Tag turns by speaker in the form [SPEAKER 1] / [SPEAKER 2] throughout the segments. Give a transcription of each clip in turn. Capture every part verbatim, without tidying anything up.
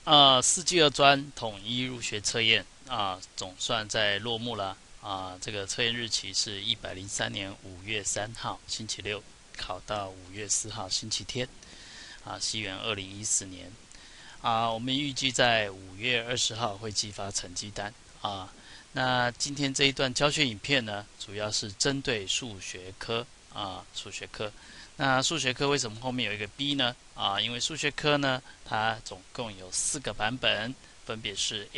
[SPEAKER 1] 啊，四季二专统一入学测验啊，总算在落幕了啊。这个测验日期是一百零三年五月三号星期六，考到五月四号星期天啊，西元二零一四年啊。我们预计在五月二十号会寄发成绩单啊。那今天这一段教学影片呢，主要是针对数学科啊，数学科。那数学科为什么后面有一个 B 呢？啊，因为数学科呢，它总共有四个版本，分别是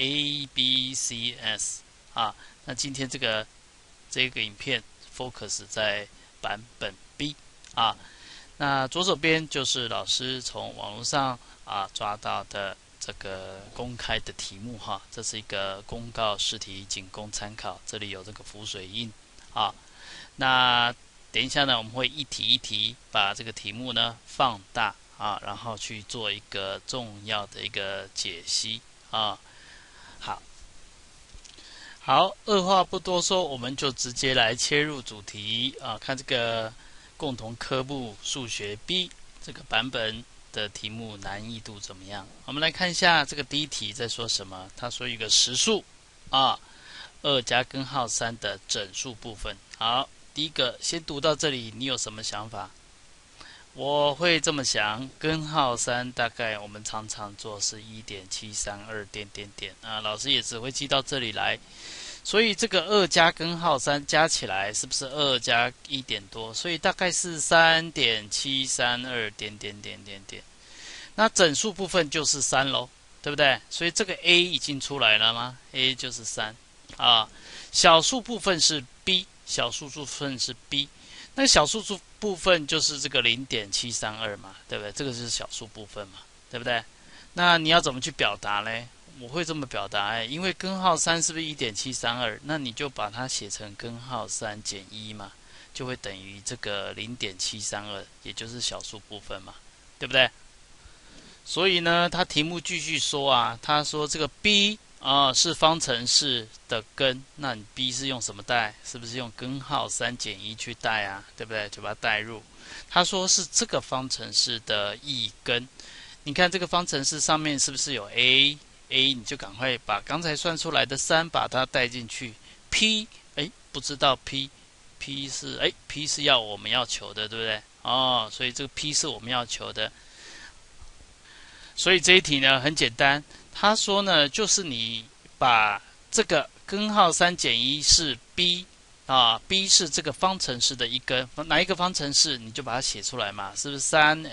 [SPEAKER 1] A、B、C、S 啊。那今天这个这个影片 focus 在版本 B 啊。那左手边就是老师从网络上啊抓到的这个公开的题目哈，这是一个公告试题，仅供参考。这里有这个浮水印啊。那等一下呢，我们会一题一题把这个题目呢放大啊，然后去做一个重要的一个解析啊。好，好，二话不多说，我们就直接来切入主题啊，看这个共同科目数学 B 这个版本的题目难易度怎么样？我们来看一下这个第一题在说什么。他说一个实数啊，二加根号三的整数部分。好。第一个，先读到这里，你有什么想法？我会这么想，根号三大概我们常常做是一点七三二点点点啊，老师也只会记到这里来，所以这个二加根号三加起来是不是二加一点多？所以大概是三点七三二点点点点点。那整数部分就是三咯，对不对？所以这个 A 已经出来了吗 ？A 就是三啊，小数部分是 B。小数部分是 B， 那小数部分就是这个 零点七三二 嘛，对不对？这个就是小数部分嘛，对不对？那你要怎么去表达呢？我会这么表达，哎，因为根号三是不是 一点七三二？ 那你就把它写成根号三减一嘛，就会等于这个 零点七三二， 也就是小数部分嘛，对不对？所以呢，他题目继续说啊，他说这个 B啊，是方程式的根，那你 B 是用什么代？是不是用根号三减一去代啊？对不对？就把它代入。他说是这个方程式的一根。你看这个方程式上面是不是有 A？A 你就赶快把刚才算出来的三把它带进去。P 哎，不知道 P，P 是哎 P 是要我们要求的，对不对？哦，所以这个 P 是我们要求的。所以这一题呢很简单。他说呢，就是你把这个根号三减一是 B 啊 ，B 是这个方程式的一根，哪一个方程式你就把它写出来嘛，是不是 三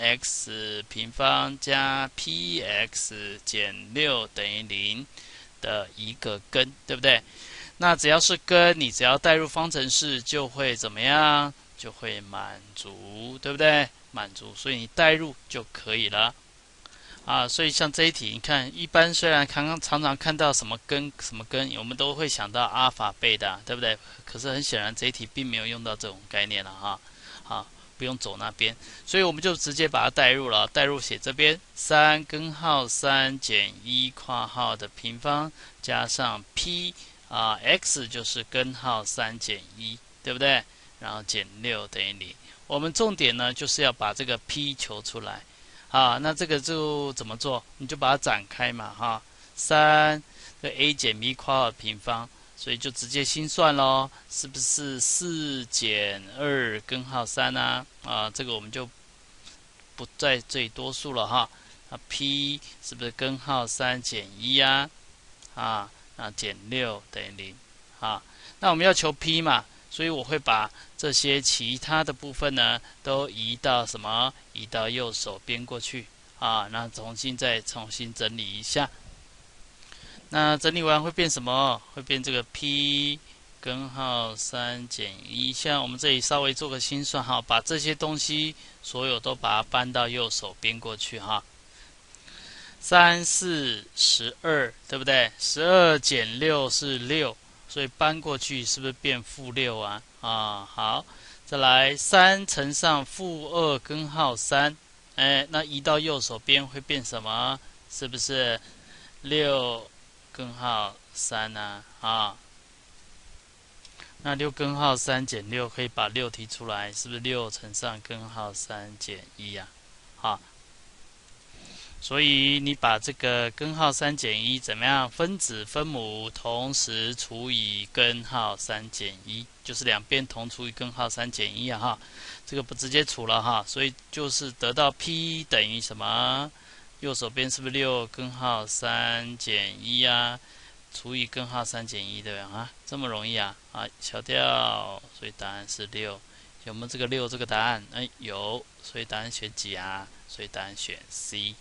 [SPEAKER 1] x 平方加 P x 减六等于零的一个根，对不对？那只要是根，你只要代入方程式就会怎么样？就会满足，对不对？满足，所以你代入就可以了。啊，所以像这一题，你看，一般虽然刚刚常常看到什么根什么根，我们都会想到阿尔法贝塔，对不对？可是很显然这一题并没有用到这种概念了哈，好，不用走那边，所以我们就直接把它代入了，代入写这边三根号三减一括号的平方加上 P 啊 x 就是根号三减一，对不对？然后减六等于零。我们重点呢就是要把这个 P 求出来。啊，那这个就怎么做？你就把它展开嘛，哈，三这 a 减 b 括号平方，所以就直接心算咯，是不是四减二根号三啊？啊，这个我们就不在这里多数了哈。啊 ，p 是不是根号三减一啊？啊，那减六等于零，啊，那我们要求 p 嘛。所以我会把这些其他的部分呢，都移到什么？移到右手边过去啊。那重新再重新整理一下。那整理完会变什么？会变这个 P 根号三减一。像我们这里稍微做个心算哈，把这些东西所有都把它搬到右手边过去哈。三四十二，对不对？十二减六是六。所以搬过去是不是变负六啊？啊，好，再来三乘上负二根号三，哎，那移到右手边会变什么？是不是六根号三呢？啊，那六根号三减六可以把六提出来，是不是六乘上根号三减一呀？好， 所以你把这个根号三减一怎么样？分子分母同时除以根号三减一，就是两边同除以根号三减一啊哈。这个不直接除了哈，所以就是得到 P 等于什么？右手边是不是六根号三减一啊？除以根号三减一对吧？啊，这么容易啊？啊，消掉，所以答案是六。有没有这个六这个答案？哎，有，所以答案选几啊？所以答案选 C。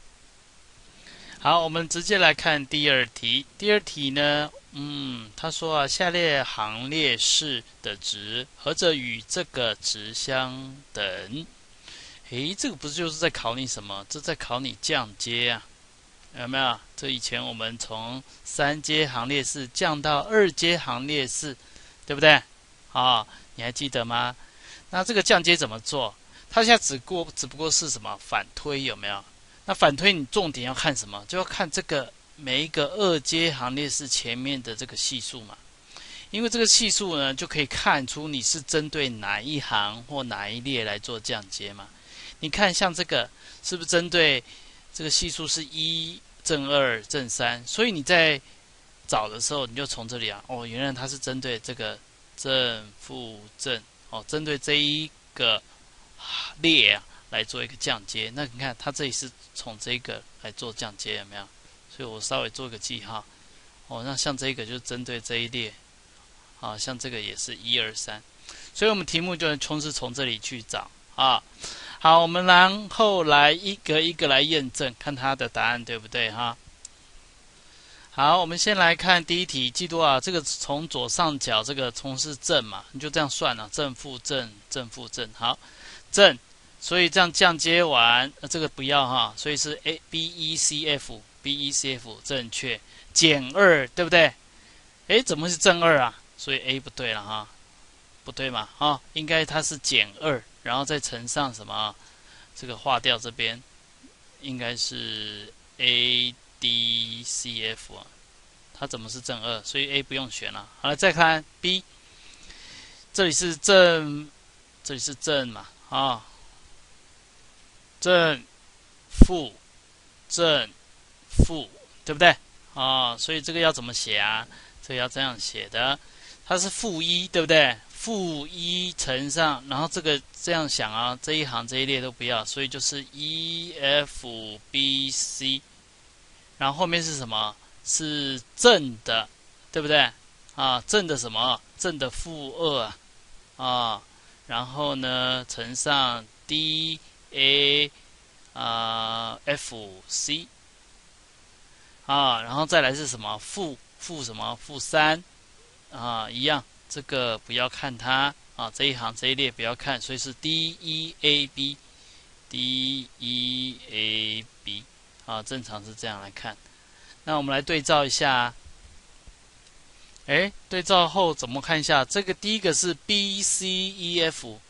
[SPEAKER 1] 好，我们直接来看第二题。第二题呢，嗯，他说啊，下列行列式的值何者与这个值相等？诶，这个不是就是在考你什么？这在考你降阶啊，有没有？这以前我们从三阶行列式降到二阶行列式，对不对？啊，你还记得吗？那这个降阶怎么做？它现在只过只不过是什么反推，有没有？那反推你重点要看什么？就要看这个每一个二阶行列式前面的这个系数嘛。因为这个系数呢，就可以看出你是针对哪一行或哪一列来做降阶嘛。你看像这个是不是针对这个系数是一正二正三？所以你在找的时候，你就从这里啊，哦，原来它是针对这个正负正哦，针对这一个列啊来做一个降阶。那你看它这里是从这个来做降阶，有没有？所以我稍微做个记号哦。那像这个就是针对这一列，啊，像这个也是一二三，所以我们题目就从是从这里去找啊。好，我们然后来一个一个来验证，看它的答案对不对哈。好，我们先来看第一题，记住啊，这个从左上角这个从是正嘛，你就这样算了、啊，正负正正负正，好，正，所以这样降阶完，呃、这个不要哈，所以是 A B E C F B E C F 正确，减二对不对？诶，怎么是正二啊？所以 A 不对了哈，不对嘛哈，应该它是减二。然后再乘上什么？这个划掉这边，应该是 A D C F 啊，它怎么是正二？所以 A 不用选了。好了，再看 B， 这里是正，这里是正嘛啊，正负正负，对不对啊？所以这个要怎么写啊？这个要这样写的，它是负一，对不对？负一乘上，然后这个这样想啊，这一行这一列都不要，所以就是 E F B C， 然后后面是什么？是正的，对不对？啊，正的什么？正的负二啊，啊，然后呢乘上 D A 啊 F C 啊，然后再来是什么？负负什么？负三啊，一样。这个不要看它啊，这一行这一列不要看，所以是 D E A B D E A B 啊，正常是这样来看。那我们来对照一下，哎，对照后怎么看一下？这个第一个是 B C E F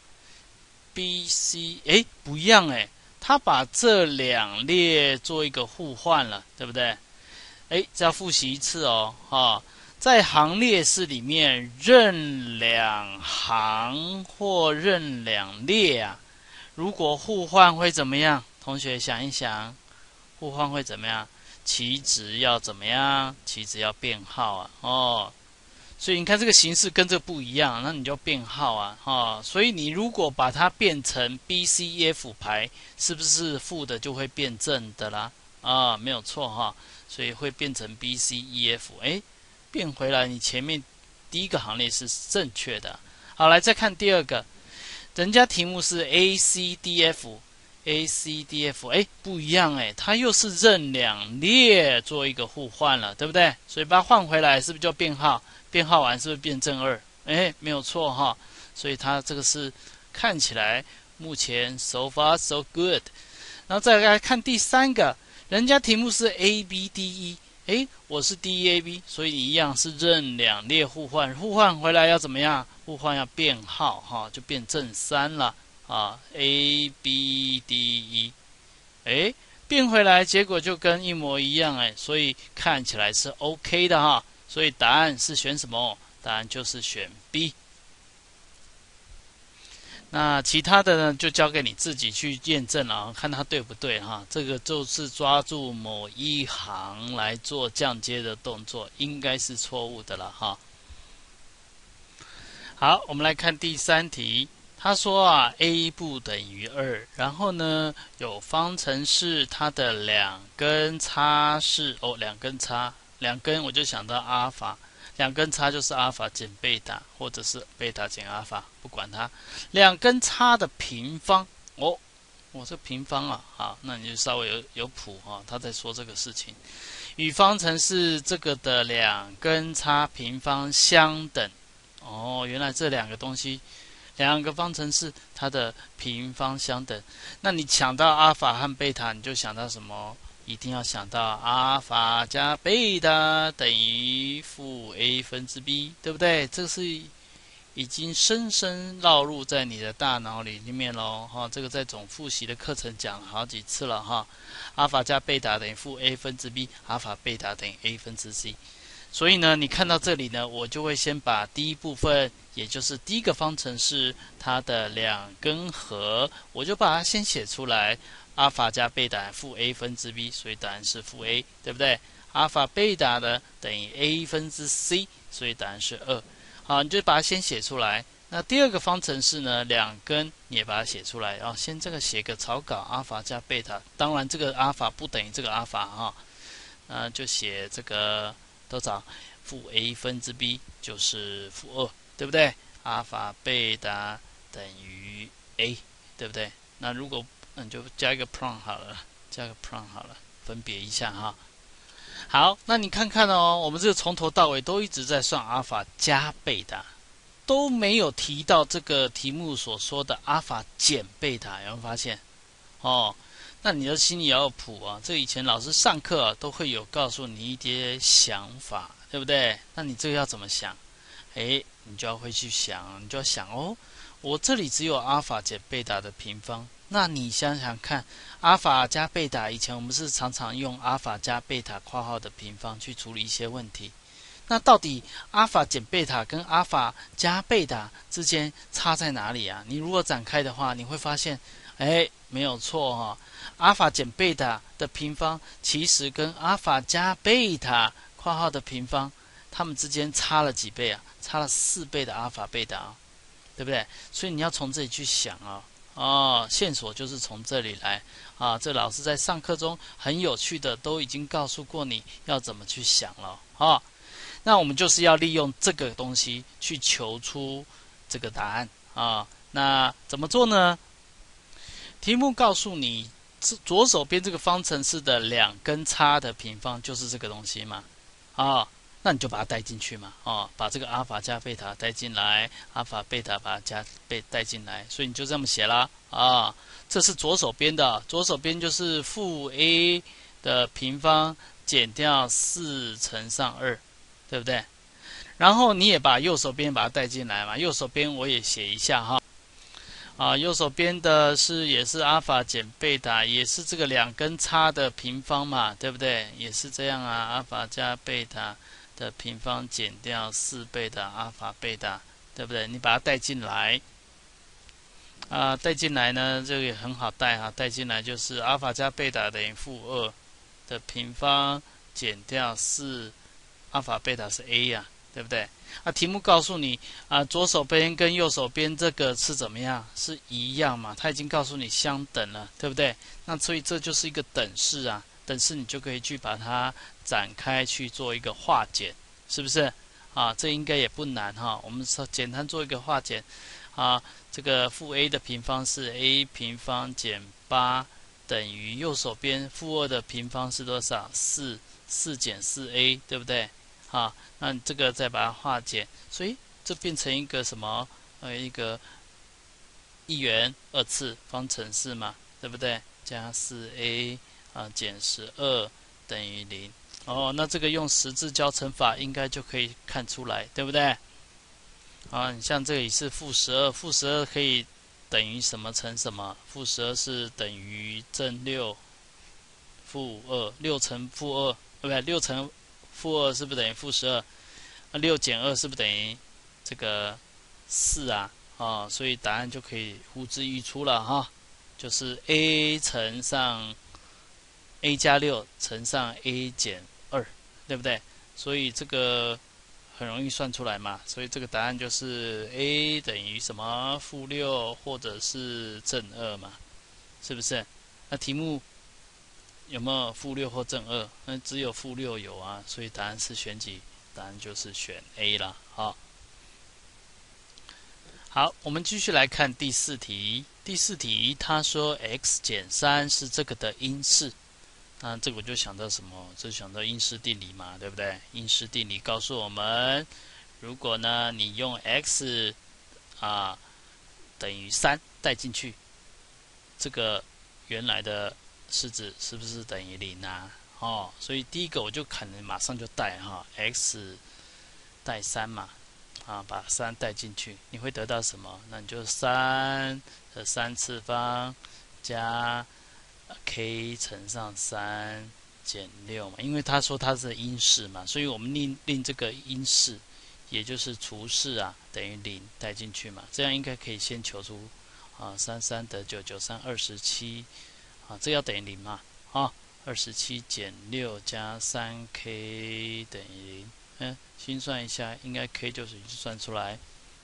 [SPEAKER 1] B C， 哎，不一样哎，它把这两列做一个互换了，对不对？哎，这要复习一次哦，哈。在行列式里面，任两行或任两列啊，如果互换会怎么样？同学想一想，互换会怎么样？其值要怎么样？其值要变号啊，哦，所以你看这个形式跟这个不一样，那你就变号啊，哦，所以你如果把它变成 B C E F 排，是不是负的就会变正的啦？啊，没有错哈，所以会变成 B C E F， 哎。变回来，你前面第一个行列是正确的。好，来再看第二个，人家题目是 A C D F，A C D F， 哎，不一样哎，它又是任两列做一个互换了，对不对？所以把它换回来，是不是就变号？变号完是不是变正二？哎，没有错哈，所以它这个是看起来目前 so far so good。然后再来看第三个，人家题目是 A B D E。诶，我是 D E A B， 所以一样是任两列互换，互换回来要怎么样？互换要变号哈，就变正三了啊 ，A B D E， 诶，变回来结果就跟一模一样诶，所以看起来是 OK 的哈，所以答案是选什么？答案就是选 B。 那其他的呢，就交给你自己去验证了，看它对不对哈。这个就是抓住某一行来做降阶的动作，应该是错误的了哈。好，我们来看第三题。他说啊 ，a 不等于二，然后呢，有方程式，它的两根差是哦，两根差，两根我就想到阿尔法，两根差就是阿尔法减贝塔，或者是贝塔减阿尔法，不管它，两根差的平方哦，我、哦、这平方啊，好，那你就稍微有有谱哈、哦，他在说这个事情，与方程式这个的两根差平方相等。哦，原来这两个东西。两个方程式它的平方相等，那你想到阿尔法和贝塔，你就想到什么？一定要想到阿尔法加贝塔等于负 a 分之 b， 对不对？这是已经深深烙入在你的大脑里里面喽。哈，这个在总复习的课程讲了好几次了哈。阿尔法加贝塔等于负 a 分之 b， 阿尔法贝塔等于 a 分之 c。所以呢，你看到这里呢，我就会先把第一部分，也就是第一个方程式它的两根和，我就把它先写出来。阿尔法加贝塔负 a 分之 b， 所以答案是负 a， 对不对？阿尔法贝塔呢等于 a 分之 c， 所以答案是二。好，你就把它先写出来。那第二个方程式呢，两根你也把它写出来。然后先这个写个草稿，阿尔法加贝塔，当然这个阿尔法不等于这个阿尔法哈，那就写这个。多少？负 a 分之 b 就是负二，对不对？阿尔法贝塔等于 a， 对不对？那如果那你就加一个 prom 好了，加个 prom 好了，分别一下哈。好，那你看看哦，我们这个从头到尾都一直在算阿尔法加贝塔，都没有提到这个题目所说的阿尔法减贝塔，有没有发现？哦。那你的心里要有谱啊！这以前老师上课、啊、都会有告诉你一些想法，对不对？那你这个要怎么想？哎，你就要会去想，你就要想哦，我这里只有阿尔法减贝塔的平方，那你想想看，阿尔法加贝塔，以前我们是常常用阿尔法加贝塔括号的平方去处理一些问题。那到底阿尔法减贝塔跟阿尔法加贝塔之间差在哪里啊？你如果展开的话，你会发现，哎，没有错哈、哦。阿尔法减贝塔的平方其实跟阿尔法加贝塔括号的平方，它们之间差了几倍啊？差了四倍的阿尔法贝塔啊，对不对？所以你要從這裡去想啊，哦，線索就是從這裡來啊。這老師在上課中很有趣的都已經告訴過你要怎麼去想了啊。那我們就是要利用這個東西去求出這個答案啊。那怎麼做呢？題目告訴你。左手邊這個方程式的兩根差的平方就是這個東西嘛，啊、哦，那你就把它帶進去嘛，哦，把這個阿爾法加貝塔帶進來，阿爾法貝塔把它加被帶進來，所以你就這麼寫啦，啊、哦，這是左手邊的，左手邊就是負 a 的平方減掉四乘上二，對不對？然後你也把右手邊把它帶進來嘛，右手邊我也寫一下哈。啊，右手邊的是也是阿爾法減貝塔，也是這個兩根差的平方嘛，對不對？也是這樣啊，阿爾法加貝塔的平方減掉四倍的阿爾法貝塔，對不對？你把它帶進來，啊，帶進來呢，這個也很好帶哈，帶進來就是阿爾法加貝塔等於負二的平方減掉四，阿爾法貝塔是 a 呀、啊，對不對？啊，題目告訴你啊，左手邊跟右手邊這個是怎麼樣？是一樣嘛？它已經告訴你相等了，對不對？那所以這就是一個等式啊，等式你就可以去把它展開去做一個化簡，是不是？啊，這應該也不難哈、啊。我們簡單做一個化簡啊，這個負 a 的平方是 a 平方減八等於右手邊負二的平方是多少？四，四減四 a， 對不對？啊，那你這個再把它化簡，所以這變成一個什麼？呃，一個一元二次方程式嘛，對不對？加四 a 啊減十二等於零。哦，那這個用十字交乘法應該就可以看出來，對不對？啊，你像這裡是負十二，負十二可以等於什麼乘什麼？負十二是等於正六，負二，六乘負二，對不對？六乘負二是不是等於負十二？那六減二是不是等於這個四啊？ 啊，所以答案就可以呼之欲出了哈，就是 a 乘上 a 加六乘上 a 减二，对不对？所以这个很容易算出来嘛，所以这个答案就是 a 等于什么负六或者是正二嘛，是不是？那题目有没有负六或正二？那只有负六有啊，所以答案是选几？答案就是选 A 啦。好，好，我们继续来看第四题。第四题，他说 x 减三是这个的因式。那这个我就想到什么？就想到因式定理嘛，对不对？因式定理告诉我们，如果呢你用 x 啊等于三带进去，这个原来的式子是不是等于零啊？哦，所以第一个我就可能马上就带哈 x 带三嘛，啊，把三带进去，你会得到什么？那你就三的三次方加 k 乘上三减六嘛，因为他说它是因式嘛，所以我们令令这个因式，也就是除式啊，等于零带进去嘛，这样应该可以先求出啊，三三得九，九三二十七，啊，这要等于零嘛，啊，二十七减六加三 k 等于零，嗯，心算一下，应该 k 就是算出来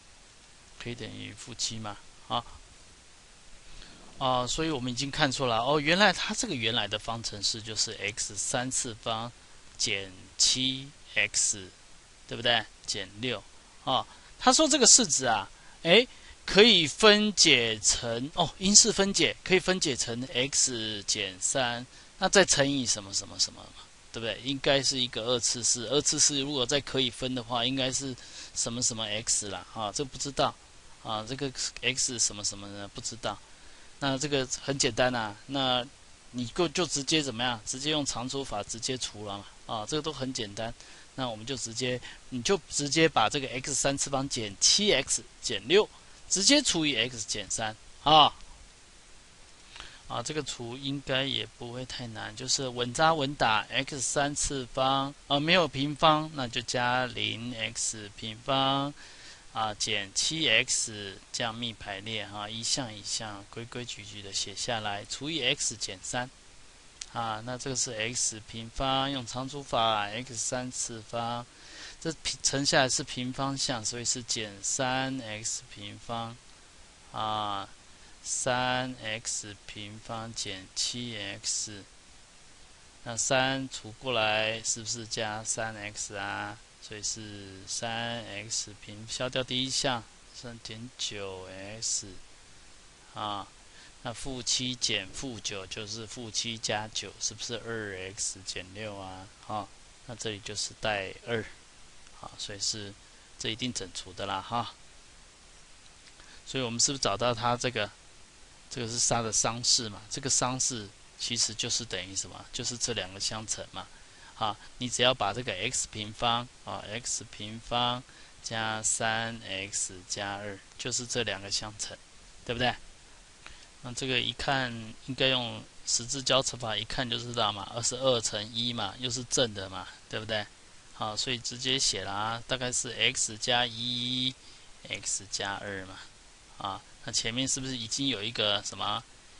[SPEAKER 1] ，k 等于负七嘛，啊。啊，所以我们已经看出来哦，原来它这个原来的方程式就是 x 三次方减七 x， 对不对？减六啊。他说这个式子啊，哎，可以分解成哦，因式分解可以分解成 x 减三，那再乘以什么什么什么嘛，对不对？应该是一个二次式，二次式如果再可以分的话，应该是什么什么 x 啦啊，这不知道啊，这个 x 什么什么呢？不知道。那这个很简单啊，那你就就直接怎么样？直接用常除法直接除了嘛，啊，这个都很简单。那我们就直接，你就直接把这个 x 三次方减七 x 减六，直接除以 x 减三啊，啊，这个除应该也不会太难，就是稳扎稳打 x 三次方，啊，没有平方，那就加零 x 平方。啊，减 七 x 这样幂排列哈、啊，一项一项规规矩矩的写下来，除以 x 减三啊，那这个是 x 平方，用常除法 x 三次方，这乘下来是平方项，所以是减 三 x 平方啊， 三 x 平方减 七 x， 那三除过来是不是加 三 x 啊？所以是 三 x 平，消掉第一项 三点九 x 啊，那负七减负九就是负七加九，是不是 二 x 减六啊？啊，那这里就是带二，啊，所以是这一定整除的啦哈。所以我们是不是找到它这个，这个是它的商式嘛？这个商式其实就是等于什么？就是这两个相乘嘛。啊，你只要把这个 x 平方啊 ，x 平方加 三 x 加二，就是这两个相乘，对不对？那这个一看应该用十字交乘法，一看就知道嘛，二十二乘一嘛，又是正的嘛，对不对？好，所以直接写了啊，大概是 x 加一 ，x 加二嘛，啊，那前面是不是已经有一个什么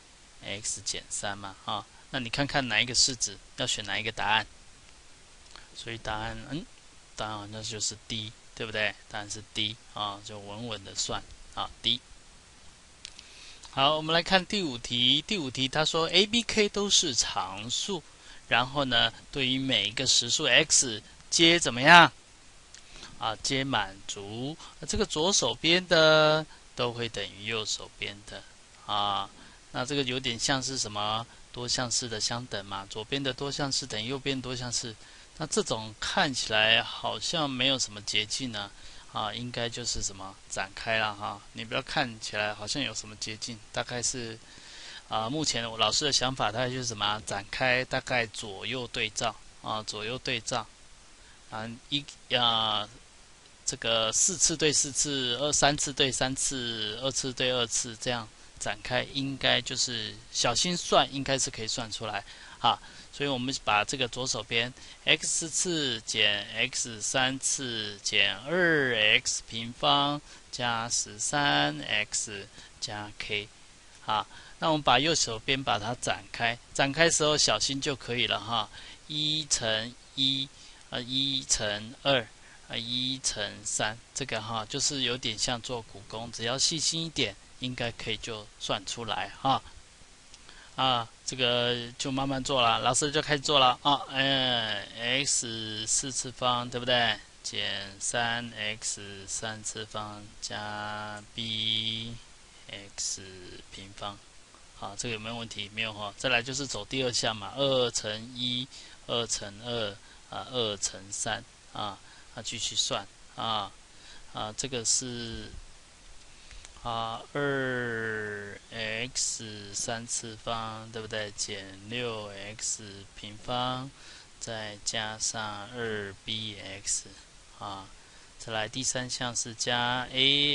[SPEAKER 1] x 减三嘛？啊，那你看看哪一个式子，要选哪一个答案？所以答案，嗯，答案那就是 D， 对不对？答案是 D 啊，就稳稳的算啊 D。好，我们来看第五题。第五题他说 A、B、K 都是常数，然后呢，对于每一个实数 x 皆怎么样啊？皆满足。这个左手边的都会等于右手边的啊。那这个有点像是什么多项式的相等嘛？左边的多项式等于右边多项式。那这种看起来好像没有什么捷径呢，啊，应该就是什么展开了哈。你不要看起来好像有什么捷径，大概是啊，目前我老师的想法大概就是什么展开，大概左右对照啊，左右对照啊，一啊这个四次对四次，二三次对三次，二次对二次，这样展开应该就是小心算，应该是可以算出来啊。所以我们把这个左手边 x 次减 x 三次减 二 x 平方加十三 x 加 k。好，那我们把右手边把它展开，展开时候小心就可以了哈。一乘一，呃，一乘二，啊，一乘三，这个哈就是有点像做苦工，只要细心一点，应该可以就算出来哈。啊，这个就慢慢做了，老师就开始做了啊。嗯 ，x 四次方对不对？减三 x 三次方加 b x 平方。好，这个有没有问题？没有哈。再来就是走第二项嘛，二乘一，二乘二，啊，二乘三，啊，啊，继续算啊啊，这个是啊二 x 三次方，对不对？减六 x 平方，再加上二 b x 啊。再来第三项是加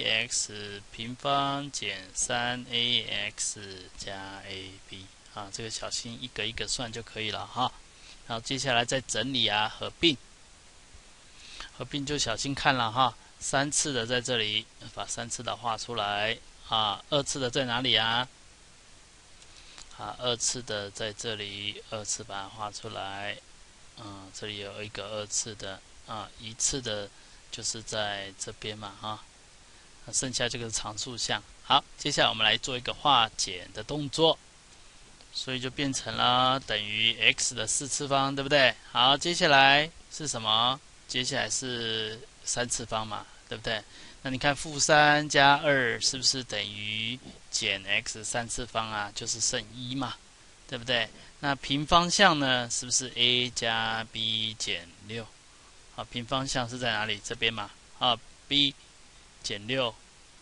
[SPEAKER 1] ax 平方减 三 a x 加 ab 啊，这个小心一个一个算就可以了哈。然后接下来再整理啊，合并，合并就小心看了哈。三次的在这里，把三次的画出来啊。二次的在哪里啊？啊，二次的在这里，二次把它画出来。嗯，这里有一个二次的啊，一次的。就是在这边嘛，哈，那剩下这个是常数项。好，接下来我们来做一个化简的动作，所以就变成了等于 x 的四次方，对不对？好，接下来是什么？接下来是三次方嘛，对不对？那你看负三加二是不是等于减 x 三次方啊？就是剩一嘛，对不对？那平方项呢，是不是 a 加 b 减六？好，平方项是在哪里？这边嘛。啊 ，b 减六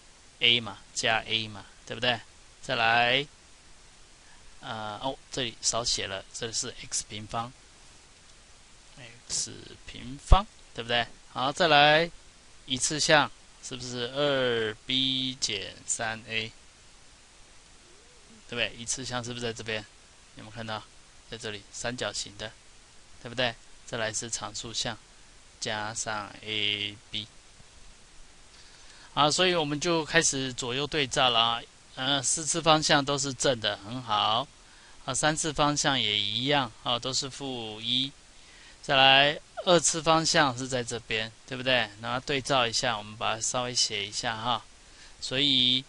[SPEAKER 1] a 嘛，加 a 嘛，对不对？再来，呃，哦，这里少写了，这是 x 平方 ，x 平方，对不对？好，再来一次项，是不是二 b 减三 a？ 对不对？一次项是不是在这边？有没有看到？在这里，三角形的，对不对？再来是常数项。加上 a b， 好，所以我们就开始左右对照了啊。呃，四次方向都是正的，很好。啊，三次方向也一样，啊，都是负一。再来，二次方向是在这边，对不对？然后对照一下，我们把它稍微写一下哈。所以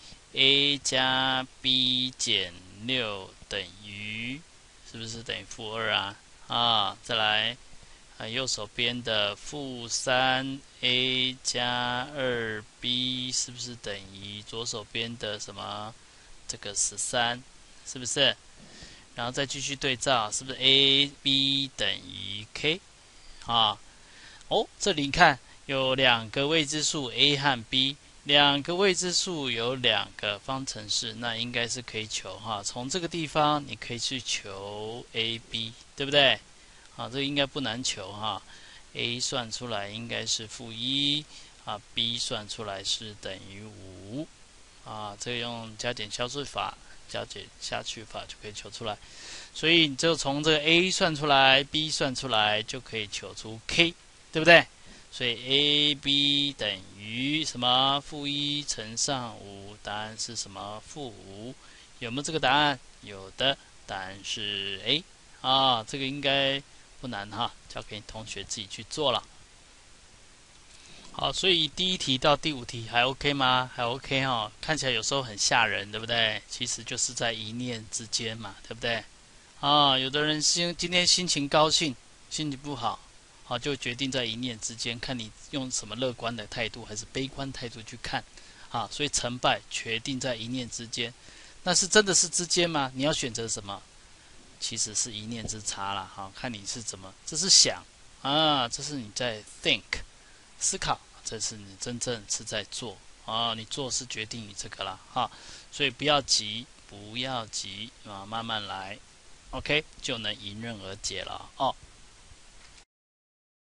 [SPEAKER 1] a 加 b 减六等于，是不是等于负二啊？啊，再来。啊，右手边的负三 a 加二 b 是不是等于左手边的什么？这个十三，是不是？然后再继续对照，是不是 a b 等于 k？ 啊，哦，这里你看有两个未知数 a 和 b， 两个未知数有两个方程式，那应该是可以求哈。从这个地方你可以去求 a b， 对不对？啊，这个应该不难求哈 ，a 算出来应该是负一，啊 ，b 算出来是等于五，啊，这个用加减消除法、加减下去法就可以求出来，所以你就从这个 a 算出来 ，b 算出来就可以求出 k， 对不对？所以 a b 等于什么？负一乘上五，答案是什么？负五，有没有这个答案？有的，答案是 A， 啊，这个应该。不难哈，交给同学自己去做了。好，所以第一题到第五题还 OK 吗？还 OK 哈，看起来有时候很吓人，对不对？其实就是在一念之间嘛，对不对？啊，有的人心今天心情高兴，心情不好，好就决定在一念之间，看你用什么乐观的态度还是悲观态度去看，啊，所以成败决定在一念之间。那是真的是之间吗？你要选择什么？其实是一念之差啦，哈，看你是怎么，这是想啊，这是你在 think 思考，这是你真正是在做啊，你做是决定于这个啦，哈，所以不要急，不要急啊，慢慢来 ，OK 就能迎刃而解了哦。